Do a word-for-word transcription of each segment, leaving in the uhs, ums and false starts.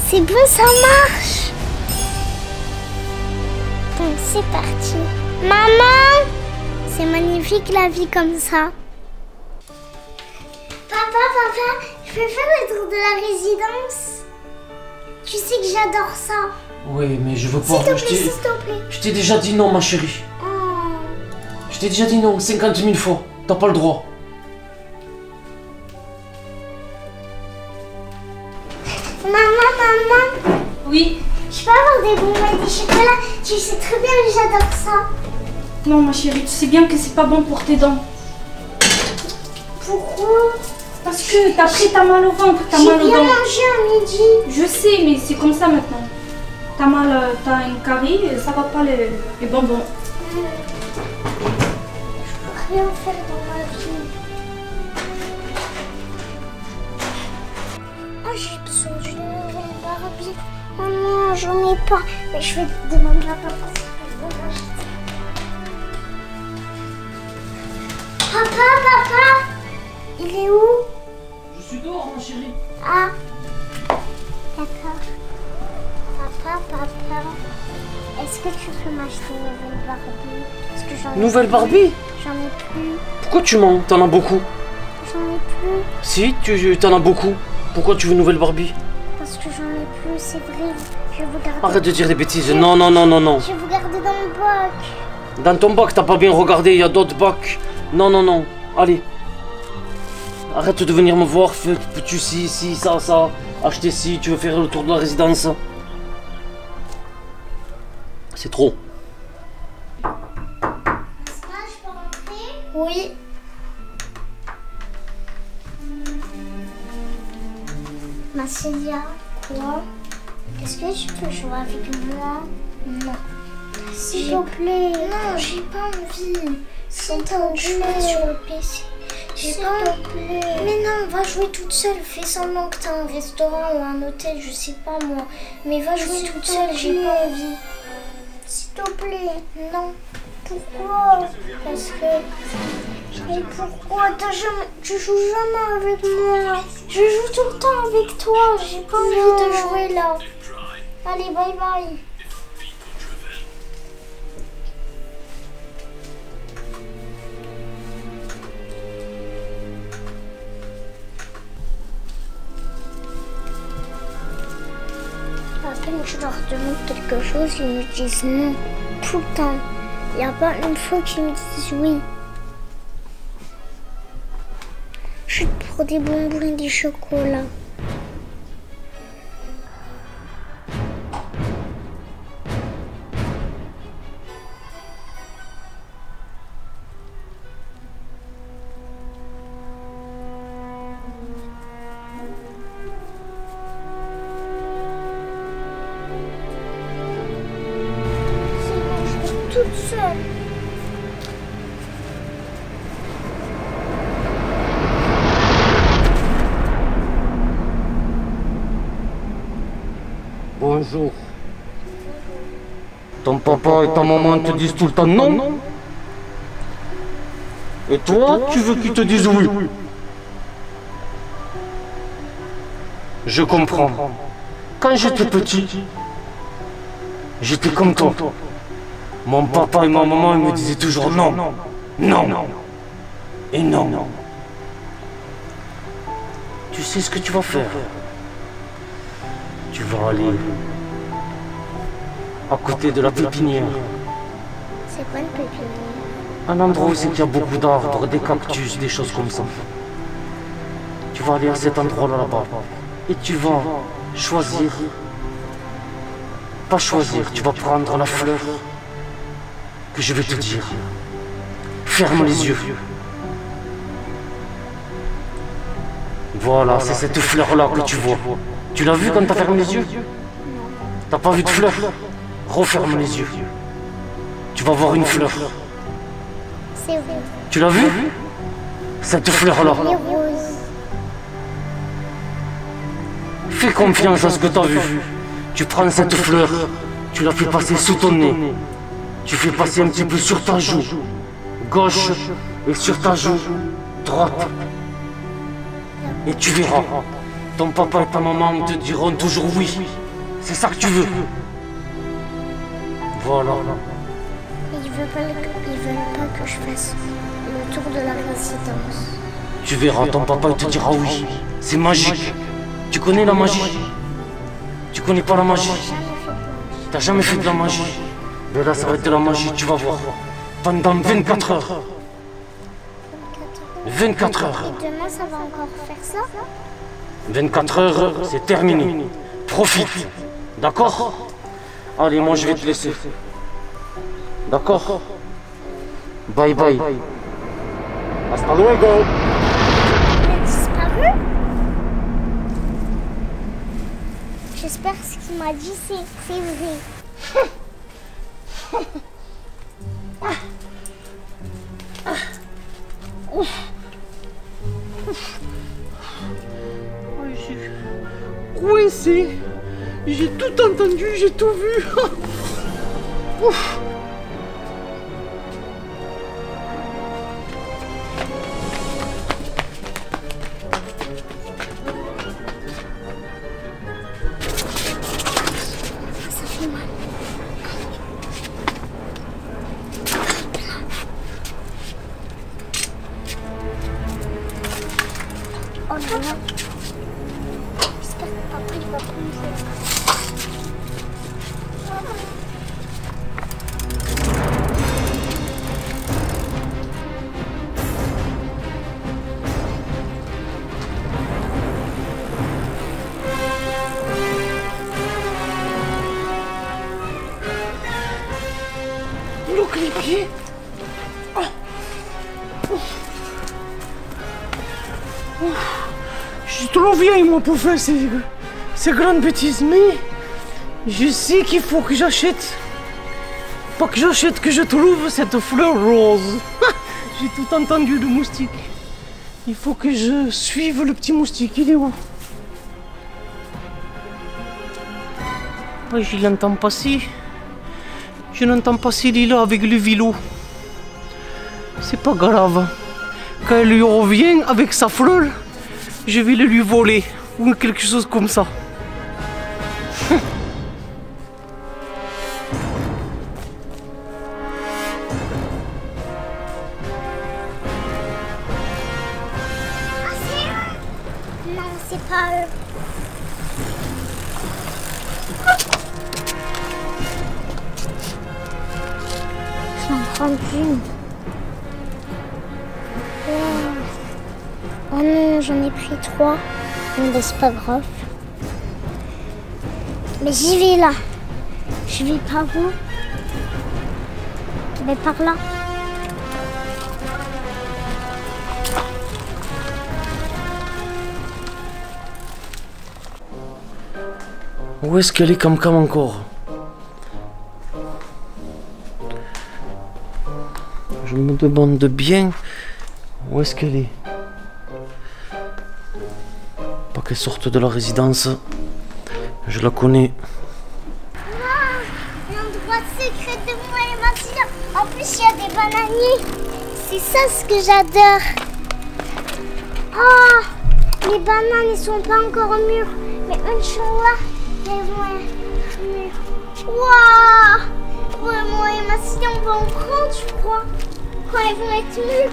C'est bon, ça marche. Bon, c'est parti. Maman, c'est magnifique la vie comme ça. Papa, papa, je peux faire le tour de la résidence? Tu sais que j'adore ça. Oui, mais je veux pas. S'il te plaît, s'il te plaît. Je t'ai déjà dit non, ma chérie. Oh. Je t'ai déjà dit non, cinquante mille fois. T'as pas le droit. Maman, maman. Oui. Je peux avoir des bonbons et des chocolats? Tu sais très bien que j'adore ça. Non, ma chérie, tu sais bien que c'est pas bon pour tes dents. Pourquoi? Parce que t'as pris ta mal au ventre, t'as J'ai mal aux bien dents. mangé à midi. Je sais, mais c'est comme ça maintenant. T'as mal, euh, t'as une carie, et ça va pas les, les bonbons. Je peux rien faire dans ma vie. Oh, j'ai besoin d'une nouvelle Barbie. Oh non, j'en ai pas. Mais je vais demander à papa si je peux l'acheter. Papa, papa, il est où? Je suis dehors, ma chérie. Ah, d'accord. Papa, papa, est-ce que tu peux m'acheter une nouvelle Barbie? Parce que j'en ai Nouvelle plus. Barbie? J'en ai plus. Pourquoi tu mens? T'en as beaucoup. J'en ai plus. Si, tu t'en as beaucoup. Pourquoi tu veux une nouvelle Barbie? Parce que j'en ai plus, c'est vrai. Je vais vous garder. Arrête de dire des bêtises. Non, non, non, non, non. Je vais vous garder dans mon bac. Dans ton bac, t'as pas bien regardé, il y a d'autres bacs. Non, non, non. Allez. Arrête de venir me voir. Fais-tu ci, ci, ça, ça. Acheter ci, tu veux faire le tour de la résidence. C'est trop. Est-ce que je peux rentrer? Oui. Ma Célia, quoi? Est-ce que tu peux jouer avec moi? Non. S'il te plaît. Non, j'ai pas envie. S'il te plaît. Sur le P C. J'ai pas envie. Mais non, va jouer toute seule. Fais semblant que t'as un restaurant ou un hôtel, je sais pas moi. Mais va jouer toute seule, j'ai pas envie. S'il te plaît. Non. Pourquoi? Parce que... Mais pourquoi t'as jamais... Tu joues jamais avec moi? Je joue tout le temps avec toi. J'ai pas envie de jouer là. Allez, bye bye. À peine je leur demande quelque chose, ils me disent non. Tout le temps. Il n'y a pas une fois qu'ils me disent oui. Juste pour des bonbons et des chocolats. C'est bon, je suis toute seule. Bonjour. Ton papa et ta maman te disent tout le temps non? Et toi, tu veux qu'ils te disent oui? Je comprends. Quand j'étais petit, j'étais comme toi. Mon papa et ma maman ils me disaient toujours non, non, et non. Tu sais ce que tu vas faire? Tu vas aller à côté de la pépinière. C'est quoi une pépinière? Un endroit où c'est qu'il y a beaucoup d'arbres, des cactus, des choses comme ça. Tu vas aller à cet endroit-là là-bas. Et tu vas choisir. Pas choisir, tu vas prendre la fleur que je vais te dire. Ferme les yeux. Voilà, c'est cette fleur-là que tu vois. Tu l'as vue quand t'as fermé les yeux? T'as pas vu de fleur? Referme les yeux. Tu vas voir une fleur. C'est vrai. Tu l'as vue? Cette fleur-là. Les roses. Fais confiance à ce que tu as vu. Tu prends cette fleur, tu la fais passer sous ton nez. Tu fais passer un petit peu sur ta joue gauche et sur ta joue droite. Et tu verras. Ton papa et ta maman te diront toujours oui. C'est ça que tu veux. Voilà. Ils veulent pas, ils veulent pas que je fasse le tour de la résidence. Tu verras, ton papa te dira oui. C'est magique. Tu connais la magie? Tu connais pas la magie? T'as jamais fait de la magie? Mais là, ça va être de la magie, tu vas voir. Pendant vingt-quatre heures. vingt-quatre heures. Et demain, ça va encore faire ça? vingt-quatre heures, c'est terminé. Profite. D'accord? Allez, moi je vais te laisser. D'accord? Bye bye. Hasta luego. Il a disparu? J'espère que ce qu'il m'a dit, c'est c'est vrai. Coincé. J'ai tout entendu, j'ai tout vu. Ouf. Ça fait mal. Oh là là. J'espère que papa il va prendre ça. Bloque les pieds. Oh. Oh. Oh. Je suis trop vieille moi pour faire ces, ces grandes bêtises, mais je sais qu'il faut que j'achète. Pas que j'achète, que je trouve cette fleur rose. J'ai tout entendu, le moustique. Il faut que je suive le petit moustique, il est où? Oh, je l'entends passer. Je n'entends pas Céline avec le vélo. C'est pas grave. Quand elle lui revient avec sa fleur, je vais le lui voler. Ou quelque chose comme ça. Ah, c'est eux? Non, c'est pas eux. Je vais en prendre une. Oh non, j'en ai pris trois. Bon, ben, c'est pas grave. Mais j'y vais là. Je vais par où? Ben, par là. Où est-ce qu'elle est Cam Cam encore? Je me demande bien où est-ce qu'elle est. Pas qu'elle sorte de la résidence. Je la connais. Ah, l'endroit secret de moi et ma soeur. En plus, il y a des bananiers. C'est ça ce que j'adore. Ah, les bananes, ils sont pas encore mûres. Mais Inch'Allah, elles vont être mûres. Waouh! Ouais, moi et ma soeur, on va en prendre, je crois. Quand elles vont être mûres.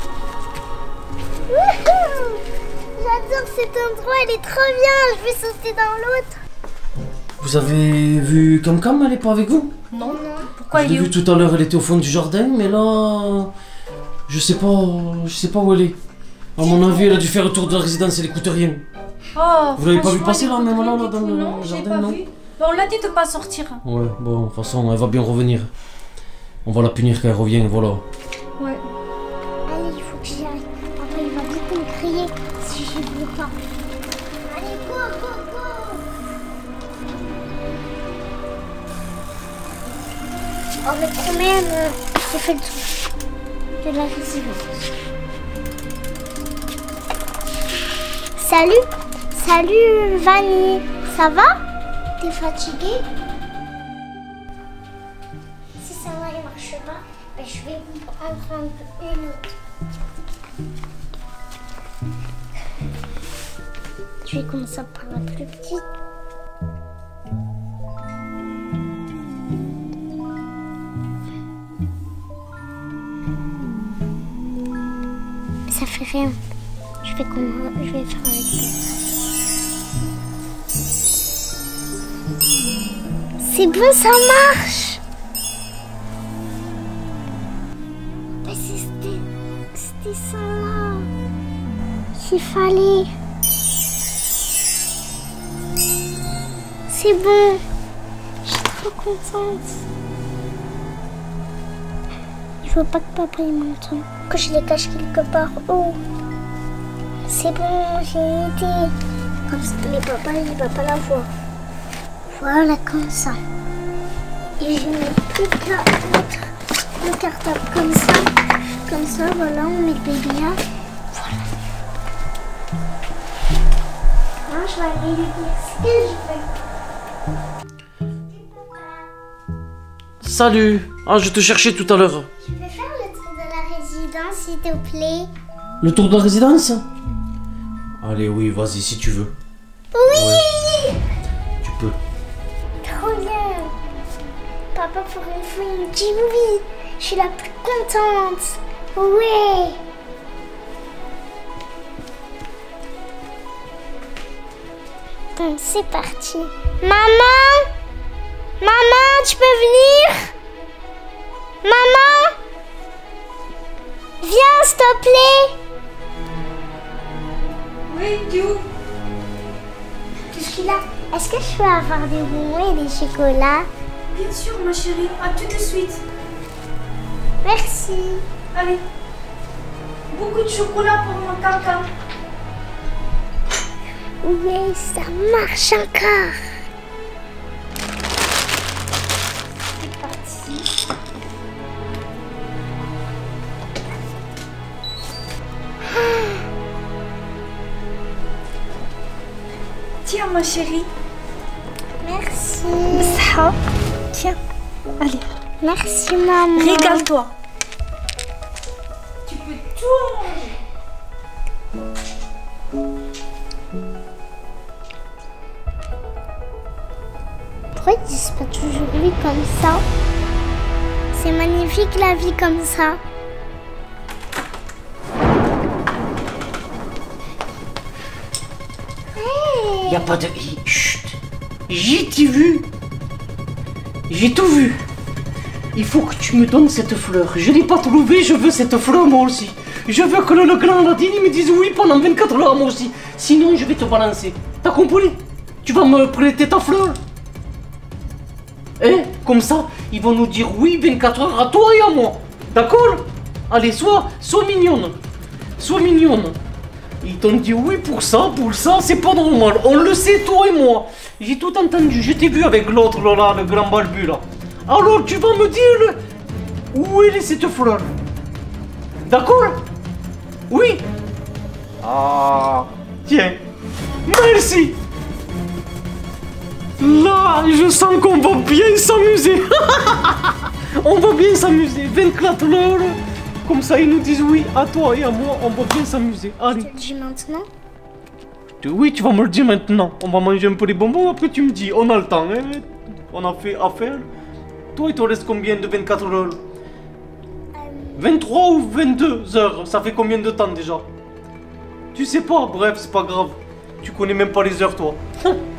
Wouhou! J'adore cet endroit, il est trop bien. Je vais sauter dans l'autre. Vous avez vu Cam Cam, elle est pas avec vous? Non, non. Pourquoi Je il l'ai est où? vue tout à l'heure, elle était au fond du jardin, mais là, je sais pas, je sais pas où elle est. À mon avis, elle a dû faire le tour de la résidence, elle écoute rien. Oh, Vous l'avez pas vu franchement, passer, là, il même écoute là, rien là, du dans tout. le Non, j'ai jardin, pas non? vu. On l'a dit de pas sortir. Ouais, bon, de toute façon, elle va bien revenir. On va la punir quand elle revient, voilà. Ouais. Allez, il faut que j'y aille. Papa, il va vite me crier si je ne veux pas. Allez, go, go, go! Oh, mais quand même, euh, j'ai fait le tour de la résidence. Salut! Salut, Vanille! Ça va? T'es fatiguée? Si ça va, il marche pas, ben, je vais en prendre une autre. Tu Je vais commencer par la plus petite. Ça fait rien. Je vais, comment... je vais faire avec d'autres. C'est bon, ça marche. Mais c'était... C'était ça là. Qu'il fallait. C'est bon. Je suis trop contente. Je veux pas que papa il m'entende. Que je les cache quelque part. Oh. C'est bon, j'ai une idée. Comme ça, mais papa il va pas la voir. Voilà, comme ça. Et je mets plus qu'à mettre le cartable comme ça. Comme ça, voilà, on met le bébé là. Voilà. Moi, je vais aller lui dire ce que je veux. Salut. Ah, je te cherchais tout à l'heure. Tu peux faire le tour de la résidence, s'il te plaît? Le tour de la résidence? Allez, oui, vas-y, si tu veux. Oui, Ouais. Tu peux. trop bien. Papa, pour une fois, il me dit oui. Je suis la plus contente. Ouais. Bon, c'est parti. Maman, maman, tu peux venir? Maman, viens, s'il te plaît. Oui, tu où? Qu'est-ce qu'il a? Est-ce que je peux avoir des bonbons et des chocolats? Bien sûr, ma chérie. À tout de suite. Merci. Allez. Beaucoup de chocolat pour mon caca. Oui, ça marche encore. C'est parti. Tiens, ma chérie. Merci. Ça. Tiens. Allez. Merci, maman. Régale-toi. Tu peux tout manger. Pourquoi ils disent pas toujours oui comme ça? C'est magnifique la vie comme ça. Hey. Y a pas de i. Chut. J'ai t'ai vu. J'ai tout vu. Il faut que tu me donnes cette fleur. Je l'ai pas trouvée, je veux cette fleur moi aussi. Je veux que le, le grand Nadine me dise oui pendant vingt-quatre heures moi aussi. Sinon je vais te balancer. T'as compris? Tu vas me prêter ta fleur? Hein? Comme ça, ils vont nous dire oui vingt-quatre heures à toi et à moi. D'accord? Allez, sois, sois mignonne. Sois mignonne. Ils t'ont dit oui pour ça, pour ça, c'est pas normal. On le sait, toi et moi. J'ai tout entendu. Je t'ai vu avec l'autre là, le grand balbu là. Alors tu vas me dire où est cette fleur? D'accord? Oui? Ah, tiens. Merci. Là, je sens qu'on va bien s'amuser. On va bien s'amuser. vingt-quatre heures. Comme ça, ils nous disent oui à toi et à moi. On va bien s'amuser. Allez. Tu le dis maintenant? Oui, tu vas me le dire maintenant. On va manger un peu les bonbons. Après, tu me dis. On a le temps. Hein? On a fait affaire. Toi, il te reste combien de vingt-quatre heures? vingt-trois ou vingt-deux heures? Ça fait combien de temps déjà? Tu sais pas. Bref, c'est pas grave. Tu connais même pas les heures, toi.